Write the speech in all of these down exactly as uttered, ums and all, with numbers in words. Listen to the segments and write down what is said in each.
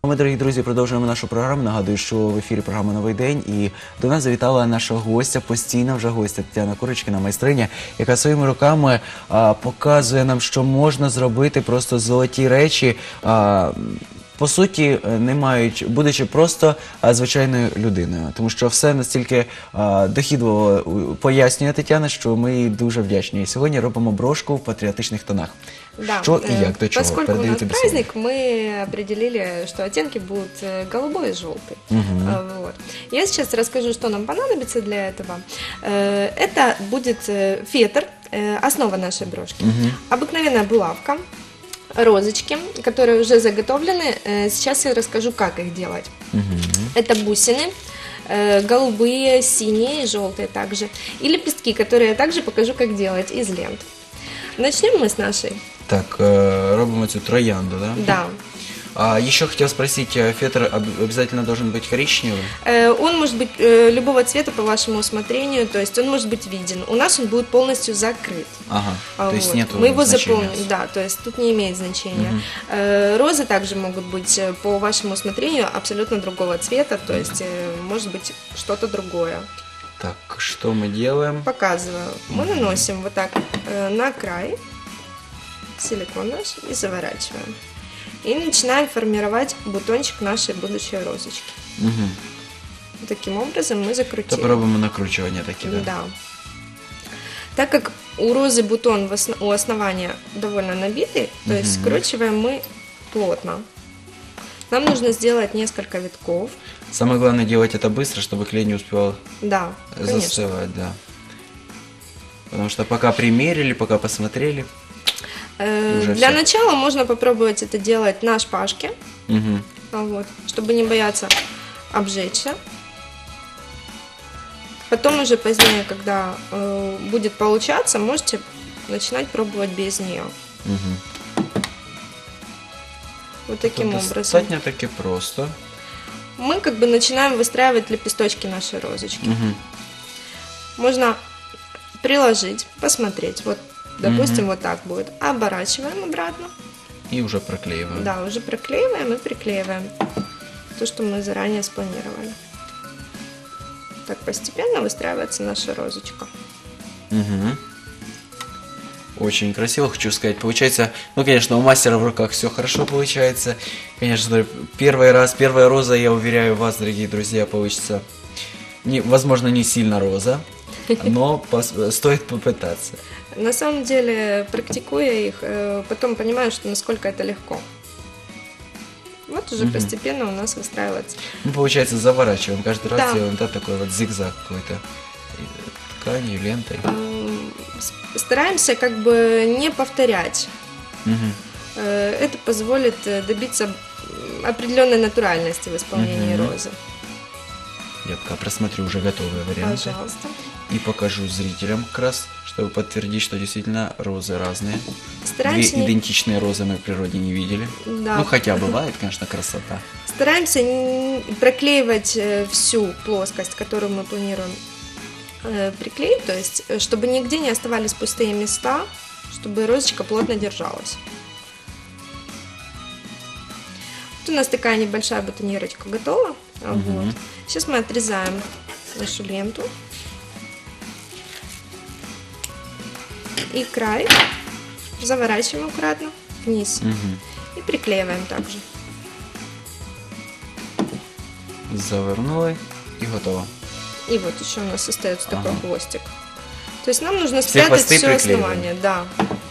Ми, дорогі друзі, продовжуємо нашу програму. Нагадую, що в ефірі програма «Новий день». І до нас завітала наша гостя, постійна вже гостя Тетяна Курочкіна, майстриня, яка своїми руками а, показує нам, що можна зробити просто золоті речі, а, по суті, не мають, будучи просто а, звичайною людиною. Тому що все настільки а, дохідливо пояснює Тетяна, що ми їй дуже вдячні. І сьогодні робимо брошку в патріотичних тонах. Да, что и як, до чего? Поскольку у нас праздник, мы определили, что оттенки будут голубой и желтый. Угу. Вот. Я сейчас расскажу, что нам понадобится для этого. Это будет фетр, основа нашей брошки. Угу. Обыкновенная булавка, розочки, которые уже заготовлены. Сейчас я расскажу, как их делать. Угу. Это бусины. Голубые, синие и желтые также. И лепестки, которые я также покажу, как делать из лент. Начнем мы с нашей. Так, робимо цю троянду, да? Да. А еще хотел спросить, фетр обязательно должен быть коричневый? Он может быть любого цвета по вашему усмотрению, то есть он может быть виден. У нас он будет полностью закрыт. Ага, вот. То есть нет Мы его значения. заполним, да, то есть тут не имеет значения. Угу. Розы также могут быть по вашему усмотрению абсолютно другого цвета, то есть может быть что-то другое. Так, что мы делаем? Показываю. Мы наносим вот так на край силикон наш и заворачиваем. И начинаем формировать бутончик нашей будущей розочки. Угу. Таким образом мы закрутили. То пробуем накручивание такие, да? Да. Так как у розы бутон в осно... у основания довольно набитый, то угу. есть скручиваем мы плотно. Нам нужно сделать несколько витков. Самое главное делать это быстро, чтобы клей не успевал да, застывать, да. Потому что пока примерили, пока посмотрели. Э, для все. начала можно попробовать это делать на шпажке, угу. вот, чтобы не бояться обжечься. Потом уже позднее, когда э, будет получаться, можете начинать пробовать без нее. Угу. Вот таким это образом. Достаточно таки просто. Мы как бы начинаем выстраивать лепесточки нашей розочки. Угу. Можно приложить, посмотреть. Вот, допустим, угу. вот так будет. Оборачиваем обратно. И уже проклеиваем. Да, уже проклеиваем и приклеиваем то, что мы заранее спланировали. Так постепенно выстраивается наша розочка. Угу. Очень красиво, хочу сказать. Получается, ну, конечно, у мастера в руках все хорошо получается. Конечно, первый раз, первая роза, я уверяю вас, дорогие друзья, получится, не, возможно, не сильно роза, но стоит попытаться. На самом деле, практикуя их, потом понимаю, что насколько это легко. Вот уже угу. постепенно у нас выстраивается. Ну, получается, заворачиваем. Каждый раз да. делаем, да, такой вот зигзаг какой-то тканью, лентой. Стараемся как бы не повторять. Угу. Это позволит добиться определенной натуральности в исполнении угу. розы. Я пока просмотрю уже готовые варианты. Пожалуйста. И покажу зрителям как раз, чтобы подтвердить, что действительно розы разные. Стараемся Две не... идентичные розы мы в природе не видели. Да. Ну, хотя бывает, конечно, красота. Стараемся не проклеивать всю плоскость, которую мы планируем приклеить, то есть, чтобы нигде не оставались пустые места, чтобы розочка плотно держалась. Вот у нас такая небольшая бутоньерочка готова. Угу. Вот. Сейчас мы отрезаем нашу ленту и край заворачиваем аккуратно вниз угу. и приклеиваем также. Завернули и готово. И вот еще у нас остается ага. такой хвостик. То есть нам нужно все спрятать все основание. Да.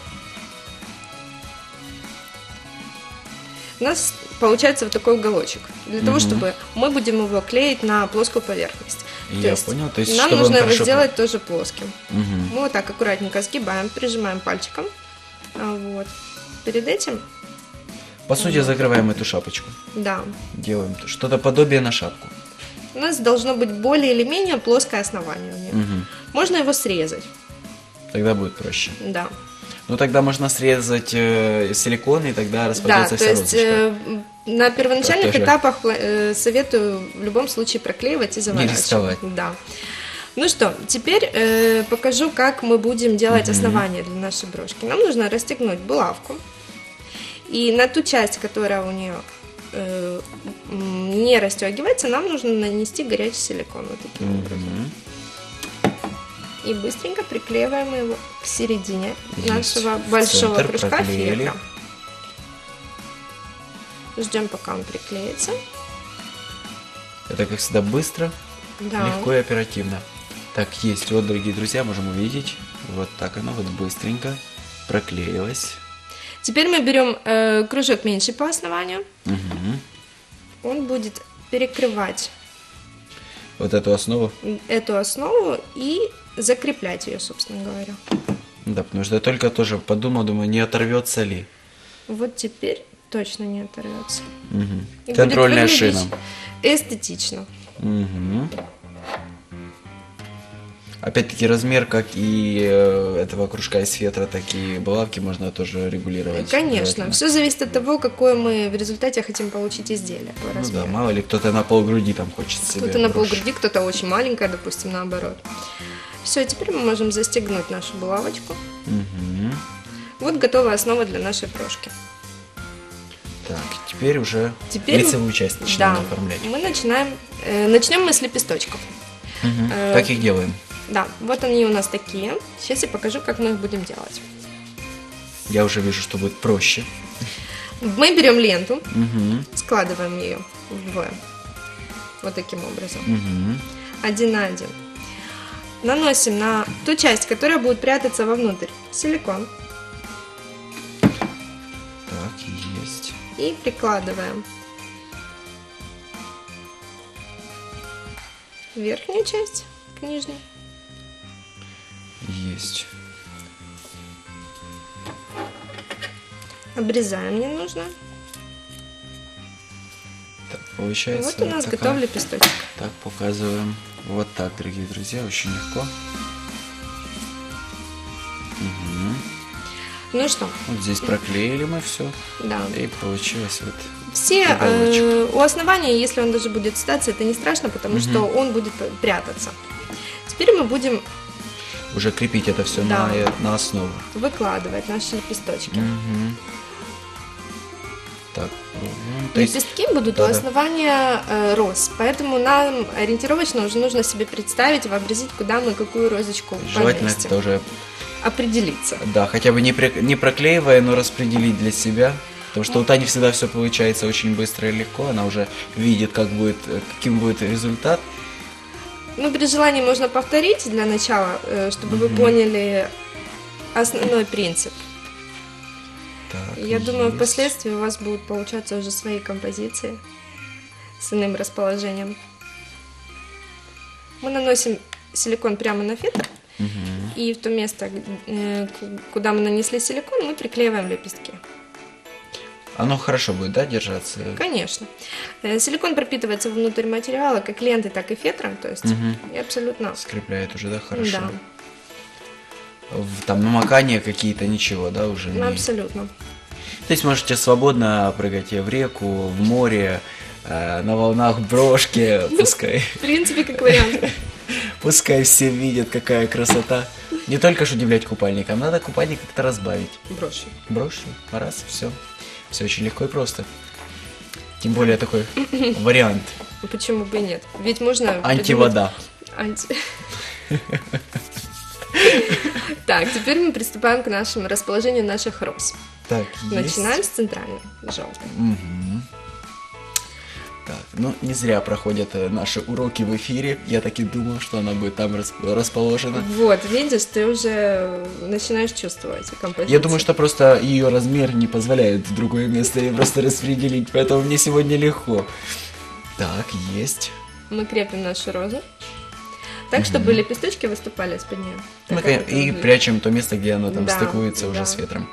У нас получается вот такой уголочек. Для угу. того, чтобы мы будем его клеить на плоскую поверхность. Я то есть понял. То есть нам чтобы нужно его хорошо... сделать тоже плоским. Угу. Мы вот так аккуратненько сгибаем, прижимаем пальчиком. Вот. Перед этим... По сути, закрываем эту шапочку. Да. Делаем что-то подобие на шапку. У нас должно быть более или менее плоское основание у него. Угу. Можно его срезать. Тогда будет проще. Да. Ну тогда можно срезать э, силикон, и тогда распадется да, вся то есть, розочка. Э, на первоначальных Тоже... этапах э, советую в любом случае проклеивать и заворачивать. Не рисковать. Да. Ну что, теперь э, покажу, как мы будем делать угу. основание для нашей брошки. Нам нужно расстегнуть булавку. И на ту часть, которая у нее э, м, не расстегивается, нам нужно нанести горячий силикон вот таким образом. Мгм. И быстренько приклеиваем его к середине Есть. нашего большого Центр кружка проклеили. фетра. Ждем, пока он приклеится. Это, как всегда, быстро, Да. легко и оперативно. Так, есть. Вот, дорогие друзья, можем увидеть. Вот так оно вот быстренько проклеилось. Теперь мы берем э, кружок меньше по основанию. Мгм. Он будет перекрывать Вот эту основу. эту основу и закреплять ее, собственно говоря. Да, потому что я только тоже подумал, думаю, не оторвется ли. Вот теперь точно не оторвется. Мгм. И Контрольная будет выглядеть шина. эстетично. Мгм. Опять-таки размер, как и э, этого кружка из фетра, так и булавки можно тоже регулировать. Конечно, желательно. все зависит от того, какое мы в результате хотим получить изделие по Ну да, размеру. мало ли кто-то на полгруди там хочет себе. Кто-то на брошь. полгруди, кто-то очень маленькая, допустим, наоборот. Все, теперь мы можем застегнуть нашу булавочку. Мгм. Вот готовая основа для нашей брошки. Так, теперь уже Теперь лицевую часть начинаем Да, оформлять. мы начинаем, э, начнем мы с лепесточков. Мгм. э, Как их делаем? Да, вот они у нас такие. Сейчас я покажу, как мы их будем делать. Я уже вижу, что будет проще. Мы берем ленту, Мгм. складываем ее вдвое. Вот таким образом. Мгм. Один на один. Наносим на ту часть, которая будет прятаться вовнутрь, силикон. Так, есть. И прикладываем верхнюю часть к нижней. Есть. Обрезаем ненужное. Так, получается. Вот у нас такая. готов лепесточек. Так, показываем. Вот так, дорогие друзья, очень легко. Мгм. Ну что, Вот здесь проклеили мы все. да. И получилось вот. Все Уголочек. э, у основания, если он даже будет остаться, это не страшно, потому что он будет прятаться. Теперь мы будем Уже крепить это все Да. на, э, на основу. выкладывать наши лепесточки. Мгм. Так, ну, то есть Лепестки будут да-да. у основания э, роз, поэтому нам ориентировочно уже нужно себе представить, вообразить, куда мы какую розочку желательно поместим. это уже, Определиться. да, хотя бы не, при- не проклеивая, но распределить для себя. Потому что у Тани всегда все получается очень быстро и легко. Она уже видит, как будет, э, каким будет результат. Ну, при желании можно повторить для начала, э, чтобы вы поняли основной принцип. Так, Я думаю, есть. впоследствии у вас будут получаться уже свои композиции с иным расположением. Мы наносим силикон прямо на фетр, Мгм. и в то место, э, куда мы нанесли силикон, мы приклеиваем лепестки. Оно хорошо будет, да, держаться? Конечно. Э, Силикон пропитывается внутрь материала как лентой, так и фетром, то есть Мгм. и абсолютно. Скрепляет уже, да, хорошо. Да, В- Там намокания какие-то, ничего, да, уже не... абсолютно. То есть можете свободно прыгать и в реку, в море, э, на волнах брошки, пускай, В принципе, как вариант. пускай все видят, какая красота. Не только ж удивлять купальникам, надо купальник как-то разбавить. Броши. Брошью, раз, все. Все очень легко и просто. Тем более такой вариант. Почему бы и нет? Ведь можно... Антивода. придумать Анти... Так, теперь мы приступаем к нашему расположению наших роз. Так, есть. Начинаем с центральной, желтой. Мгм. Так, ну не зря проходят э, наши уроки в эфире. Я так и думал, что она будет там расп- расположена. Вот, видишь, ты уже начинаешь чувствовать композицию. Я думаю, что просто ее размер не позволяет в другое место ее просто распределить, поэтому мне сегодня легко. Так, есть. Мы крепим нашу розу так, чтобы лепесточки выступали из-под нее. Мы, Так, как кон- это и выглядит. прячем то место, где оно там Да, стыкуется уже да. с ветром.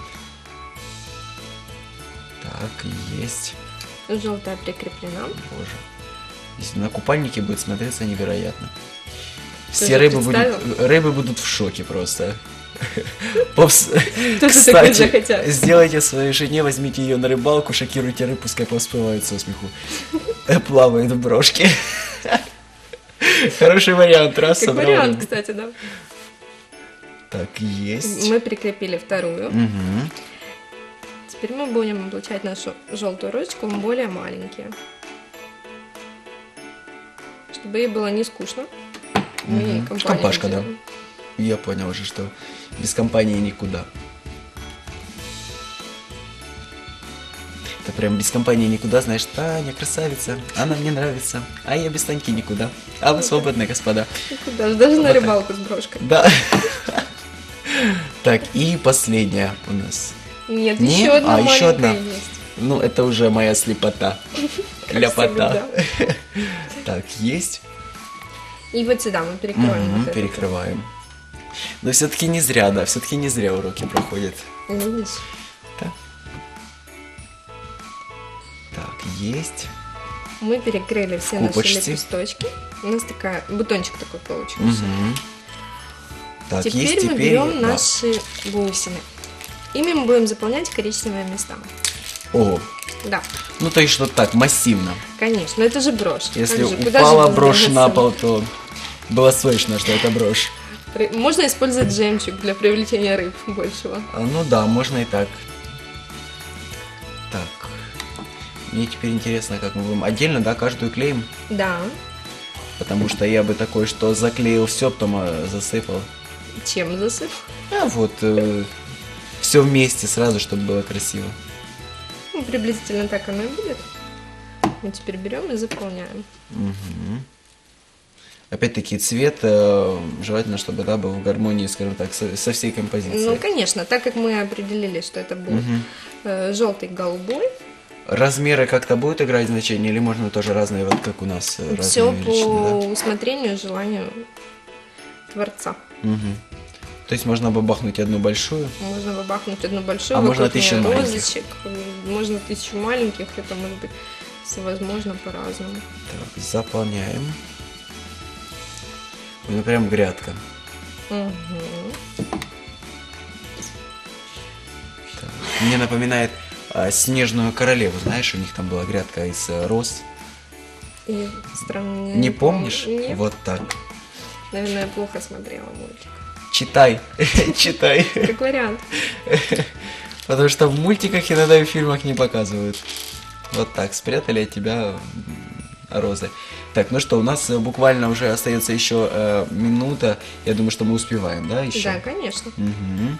Так, есть. Желтая прикреплена. Боже. Если на купальнике будет смотреться невероятно. Ты Все уже рыбы будут, представил? рыбы будут в шоке просто. Попс, такой кстати, захотят? сделайте своей жене, возьмите ее на рыбалку, шокируйте рыб, пускай повсплывают со смеху. Э, Плавают в брошке. Хороший вариант, раз Как собрал вариант, рыбу. кстати, да. Так, есть. Мы прикрепили вторую. Мгм. Теперь мы будем облачать нашу желтую розочку в более маленькие. Чтобы ей было не скучно. Мы ей Мгм. компанию Компашка, да. делаем. Я понял уже, что без компании никуда. Это прям без компании никуда, знаешь, Таня красавица, она мне нравится, а я без Таньки никуда. А вы свободны, господа. Куда же, даже на Вот так. рыбалку с брошкой. Да. Так, и последняя у нас. Нет, Не? еще одна А, еще маленькая одна. есть. Ну, это уже моя слепота. Ляпота. всегда. Так, есть. И вот сюда мы перекроем. Мгм, вот это. перекрываем. Но все-таки не зря, да, все-таки не зря уроки проходят. Видишь? Так. Так, есть. Мы перекрыли все наши Купочки. лепесточки. У нас такая, бутончик такой получился. Мгм. Так, Теперь есть мы теперь. берем да. наши бусины. Ими мы будем заполнять коричневые места. О, Да, ну то есть что так, массивно. конечно, но это же брошь. Если Как же, куда же упала без брошь на броши? пол, то было слышно, что это брошь. При- Можно использовать жемчуг для привлечения рыб большего. А, ну да, можно и так. Так. Мне теперь интересно, как мы будем. Отдельно, да, каждую клеим? Да. Потому что я бы такой, что заклеил все, потом э, засыпал. Чем засыпь? А вот все вместе сразу, чтобы было красиво. Ну, приблизительно так оно и будет. Мы теперь берем и заполняем. Мгм. Опять-таки цвет э, желательно, чтобы да, был в гармонии, скажем так, со, со всей композицией. Ну, конечно, так как мы определили, что это будет Мгм. желтый, голубой, Размеры как-то будут играть значение, или можно тоже разные, вот как у нас, э, все разные по величины, усмотрению, желанию творца. да? Мгм. То есть можно бабахнуть одну большую. Можно выбахнуть одну большую, А можно вокруг тысячу неё маленьких. розочек, можно тысячу маленьких, это может быть всевозможно по-разному. Так, заполняем. Ой, ну прям грядка. Мгм. Так. Мне напоминает а, снежную королеву, знаешь, у них там была грядка из э, роз. И странно, я Не помню. помнишь? Нет, Вот так. наверное, я плохо смотрела мультик. Читай, читай. Как вариант. Потому что в мультиках иногда и в фильмах не показывают. Вот так, спрятали от тебя м, розы. Так, ну что, у нас э, буквально уже остается еще э, минута. Я думаю, что мы успеваем, да, еще? Да, конечно. Мгм.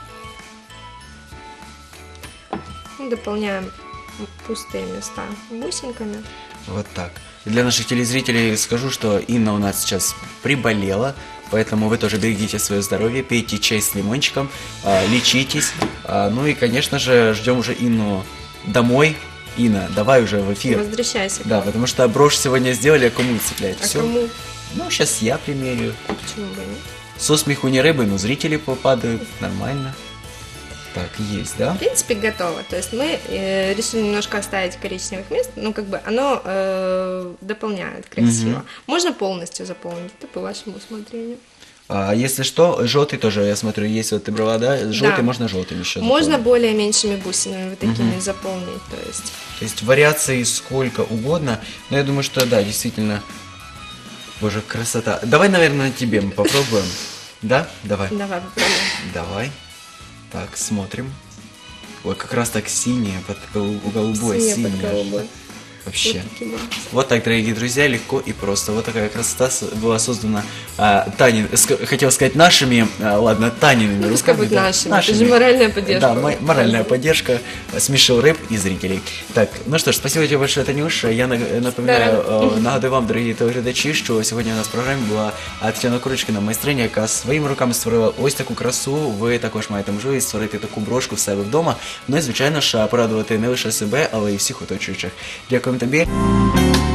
Мы дополняем пустые места бусинками. Вот так. Для наших телезрителей скажу, что Инна у нас сейчас приболела, поэтому вы тоже берегите свое здоровье, пейте чай с лимончиком, а, лечитесь. А, ну и, конечно же, ждем уже Инну домой. Инна, давай уже в эфир. Возвращайся. к Да, нам. потому что брошь сегодня сделали, а кому цеплять? А Все. кому? Ну, сейчас я примерю. Почему бы нет? Со смеху не рыбы, но зрители попадают. Нормально. Так, есть, да? В принципе, готово. То есть мы э, решили немножко оставить коричневых мест, ну, как бы оно э, дополняет красиво. Мгм. Можно полностью заполнить, это по вашему усмотрению. А, если что, желтый тоже, я смотрю, есть вот ты брала, да? Желтый Да. можно желтым еще Можно заполнить. более меньшими бусинами вот такими Мгм. заполнить, то есть. То есть вариаций сколько угодно, но я думаю, что да, действительно. Боже, красота. Давай, наверное, на тебе мы попробуем. Да? Давай. Давай попробуем. Давай. Так, смотрим. Ой, как раз так синее, под голу- голубой, Синее синее. под голубой. Вообще. Вот такие бусины. Вот так, дорогие друзья, легко и просто. Вот такая красота с- была создана а, Танин, ск- хотел сказать нашими, а, ладно, Таниными Ну, пускай руками. будет да, нашими. Это же моральная поддержка. Да, мо- моральная поддержка смешил рэп и зрителей. Так, ну що ж, спасибо тебе большое, Танюш. Я наг- напоминаю, е, нагадую вам, дорогі телеглядачі, що сьогодні у нас в програмі була а, Тетяна Курочкина, майстриня, яка своїми руками створила ось таку красу. Ви також маєте можливість створити таку брошку в себе вдома. Ну і, звичайно ж, порадувати не лише себе, але й всіх оточуючих. Дякуємо тобі.